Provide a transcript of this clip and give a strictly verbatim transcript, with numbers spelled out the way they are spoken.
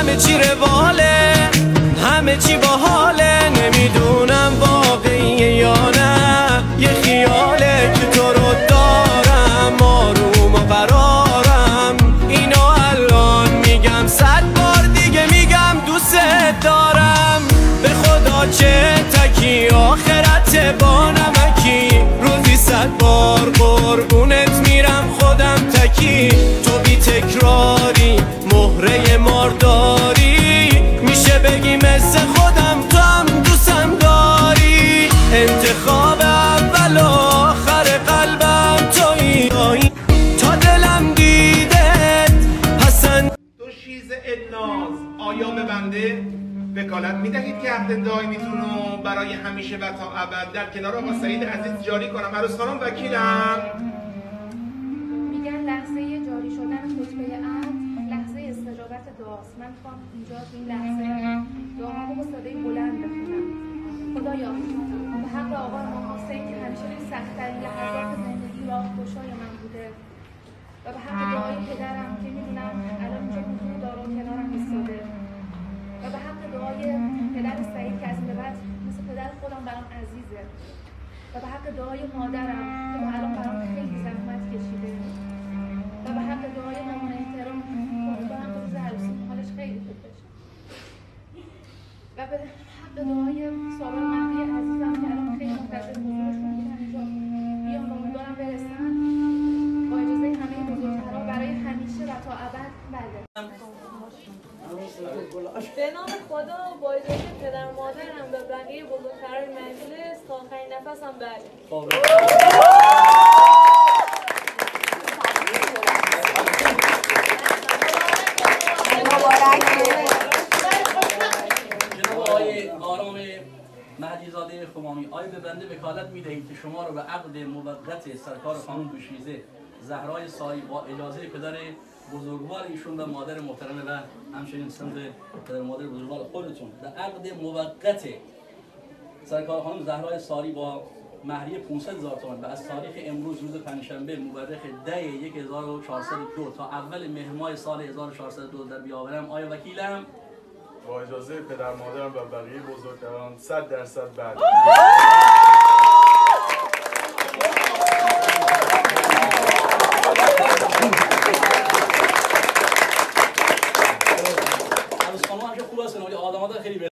همه چی رواله، همه چی باحاله، نمیدونم واقعیه یا نه، یه خیاله که تو رو دارم، آروم و قرارم، اینو الان میگم صد بار دیگه میگم دوست دارم. به خدا چه تکی آخرت با نمکی، روزی صد بار قربونت میرم خودم تکی، تو بی تکراری مهره مارداری، میشه بگی مثل خودم تو هم دوستم داری، انتخاب اول و آخر قلبم تویی، تا دلم دیدت پسند. دو شیز الناز آیا به بنده وکالت میدهید که عهد دائمیتون رو برای همیشه و تا ابد در کنار آقا سعید عزیز جاری کنم؟ عروس خانم وکیلم. میگن لحظه جاری شدن خطبه عهد لحظه استجابت دعاست. من میخوام اینجا این لحظه دعامو با صدای بلند بخونم. خدایا به حق آقا امام حسین که همیشه توی سخت‌ترین لحظات زندگی راهگشای من بوده و به حق دعای پدرم که میدونم الان اینجا حضور داره و کنارم ایستاده، و به حق دعای پدر سعید که از این به بعد مثل پدر خودم برام عزیزه، و به حق دعای مادرم که تا الان برام خیلی زحمت کشیده، و به حق دعای مامان احترام که امیدوارم روز عروسی حالش خیلی خوب بشه، و به حق دعای صابر مهدی عزیزم که الان خیلی منتظر حضورشون بودن اینجا بیان و امیدوارم برسن، با اجازه همه بزرگترها برای همیشه و تا ابد. بله به نام خدا با اجازه پدر مادرم و بقیه بزرگتران مجلس تا آخرین نفسم بله. جناب آقای آرام مهدی زاده خمامی، آیا به بنده وکالت میدهید که شما را به عقد موقت سرکار خانم دوشیزه زهرای سایی با اجازه پدر بزرگوار ایشون و مادر محترمه و همچنین سمت پدر مادر بزرگوار خودتون در عقد موقت سرکار خانم زهرای ساری با مهریه پانصد هزار تومان و از تاریخ امروز روز پنجشنبه مورخ ده هزار و چهارصد و دو تا اول مهر ماه سال هزار و چهارصد و دو در بیاورم، آیا وکیلم؟ با اجازه پدر مادرم و بقیه بزرگتران صد درصد بعد. عروس خانم هم که خوب هستن ولی آدم‌ها خیلی